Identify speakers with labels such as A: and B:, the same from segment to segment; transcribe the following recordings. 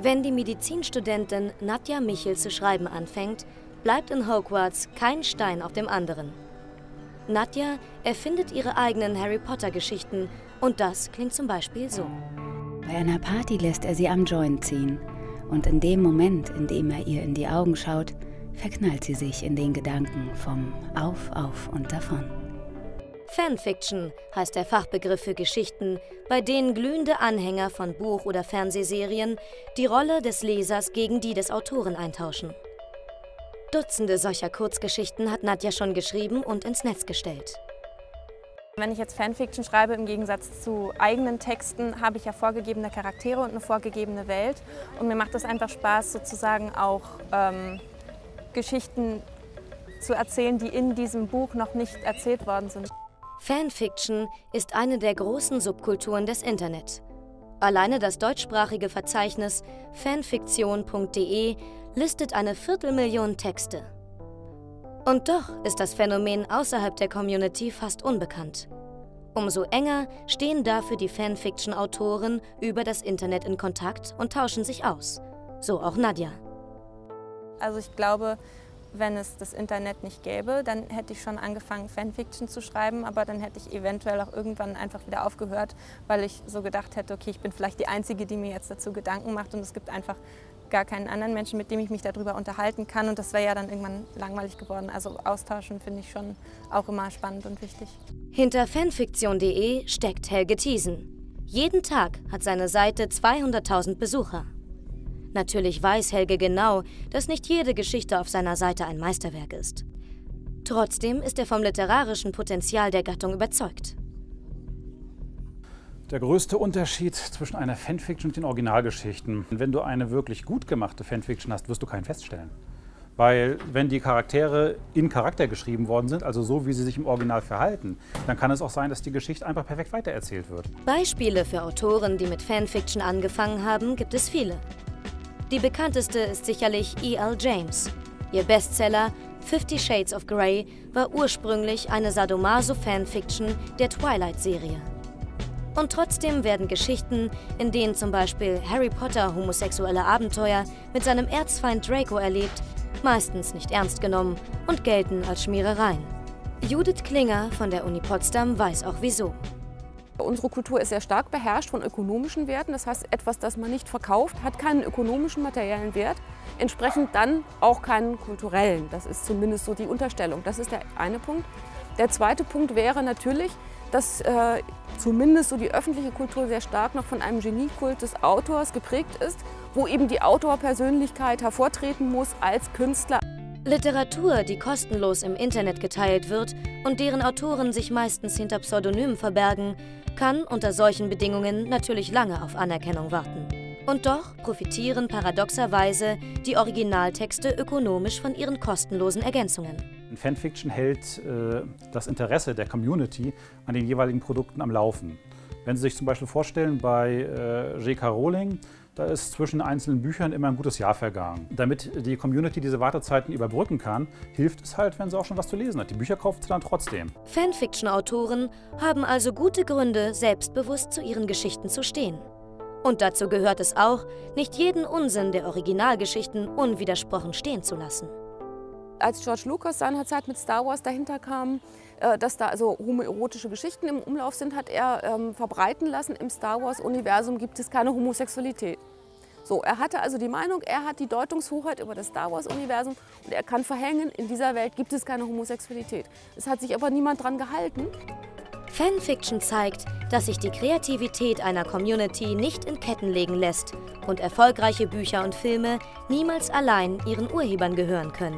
A: Wenn die Medizinstudentin Nadja Michel zu schreiben anfängt, bleibt in Hogwarts kein Stein auf dem anderen. Nadja erfindet ihre eigenen Harry-Potter-Geschichten und das klingt zum Beispiel so.
B: Bei einer Party lässt er sie am Joint ziehen und in dem Moment, in dem er ihr in die Augen schaut, verknallt sie sich in den Gedanken vom Auf, Auf und davon.
A: Fanfiction heißt der Fachbegriff für Geschichten, bei denen glühende Anhänger von Buch- oder Fernsehserien die Rolle des Lesers gegen die des Autoren eintauschen. Dutzende solcher Kurzgeschichten hat Nadja schon geschrieben und ins Netz gestellt.
C: Wenn ich jetzt Fanfiction schreibe, im Gegensatz zu eigenen Texten, habe ich ja vorgegebene Charaktere und eine vorgegebene Welt. Und mir macht es einfach Spaß, sozusagen auch Geschichten zu erzählen, die in diesem Buch noch nicht erzählt worden sind.
A: Fanfiction ist eine der großen Subkulturen des Internet. Alleine das deutschsprachige Verzeichnis fanfiktion.de listet 250.000 Texte. Und doch ist das Phänomen außerhalb der Community fast unbekannt. Umso enger stehen dafür die Fanfiction-Autoren über das Internet in Kontakt und tauschen sich aus. So auch Nadja.
C: Also ich glaube, wenn es das Internet nicht gäbe, dann hätte ich schon angefangen, Fanfiction zu schreiben, aber dann hätte ich eventuell auch irgendwann einfach wieder aufgehört, weil ich so gedacht hätte, okay, ich bin vielleicht die Einzige, die mir jetzt dazu Gedanken macht und es gibt einfach gar keinen anderen Menschen, mit dem ich mich darüber unterhalten kann und das wäre ja dann irgendwann langweilig geworden. Also austauschen finde ich schon auch immer spannend und wichtig.
A: Hinter fanfiktion.de steckt Helge Thiesen. Jeden Tag hat seine Seite 200.000 Besucher. Natürlich weiß Helge genau, dass nicht jede Geschichte auf seiner Seite ein Meisterwerk ist. Trotzdem ist er vom literarischen Potenzial der Gattung überzeugt.
D: Der größte Unterschied zwischen einer Fanfiction und den Originalgeschichten: Wenn du eine wirklich gut gemachte Fanfiction hast, wirst du keinen feststellen. Weil wenn die Charaktere in Charakter geschrieben worden sind, also so, wie sie sich im Original verhalten, dann kann es auch sein, dass die Geschichte einfach perfekt weitererzählt wird.
A: Beispiele für Autoren, die mit Fanfiction angefangen haben, gibt es viele. Die bekannteste ist sicherlich E.L. James. Ihr Bestseller 50 Shades of Grey war ursprünglich eine Sadomaso-Fanfiction der Twilight-Serie. Und trotzdem werden Geschichten, in denen zum Beispiel Harry Potter homosexuelle Abenteuer mit seinem Erzfeind Draco erlebt, meistens nicht ernst genommen und gelten als Schmierereien. Judith Klinger von der Uni Potsdam weiß auch wieso.
E: Unsere Kultur ist sehr stark beherrscht von ökonomischen Werten. Das heißt, etwas, das man nicht verkauft, hat keinen ökonomischen, materiellen Wert, entsprechend dann auch keinen kulturellen. Das ist zumindest so die Unterstellung. Das ist der eine Punkt. Der zweite Punkt wäre natürlich, dass zumindest so die öffentliche Kultur sehr stark noch von einem Geniekult des Autors geprägt ist, wo eben die Autorpersönlichkeit hervortreten muss als Künstler.
A: Literatur, die kostenlos im Internet geteilt wird und deren Autoren sich meistens hinter Pseudonymen verbergen, kann unter solchen Bedingungen natürlich lange auf Anerkennung warten. Und doch profitieren paradoxerweise die Originaltexte ökonomisch von ihren kostenlosen Ergänzungen.
D: Fanfiction hält das Interesse der Community an den jeweiligen Produkten am Laufen. Wenn Sie sich zum Beispiel vorstellen, bei J.K. Rowling, da ist zwischen einzelnen Büchern immer ein gutes Jahr vergangen. Damit die Community diese Wartezeiten überbrücken kann, hilft es halt, wenn sie auch schon was zu lesen hat. Die Bücher kauft sie dann trotzdem.
A: Fanfiction-Autoren haben also gute Gründe, selbstbewusst zu ihren Geschichten zu stehen. Und dazu gehört es auch, nicht jeden Unsinn der Originalgeschichten unwidersprochen stehen zu lassen.
E: Als George Lucas seinerzeit mit Star Wars dahinter kam, dass da also homoerotische Geschichten im Umlauf sind, hat er verbreiten lassen, im Star Wars-Universum gibt es keine Homosexualität. So, er hatte also die Meinung, er hat die Deutungshoheit über das Star Wars-Universum und er kann verhängen, in dieser Welt gibt es keine Homosexualität. Es hat sich aber niemand dran gehalten.
A: Fanfiction zeigt, dass sich die Kreativität einer Community nicht in Ketten legen lässt und erfolgreiche Bücher und Filme niemals allein ihren Urhebern gehören können.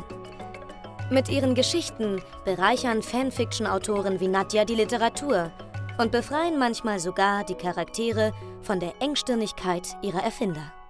A: Mit ihren Geschichten bereichern Fanfiction-Autoren wie Nadja die Literatur und befreien manchmal sogar die Charaktere von der Engstirnigkeit ihrer Erfinder.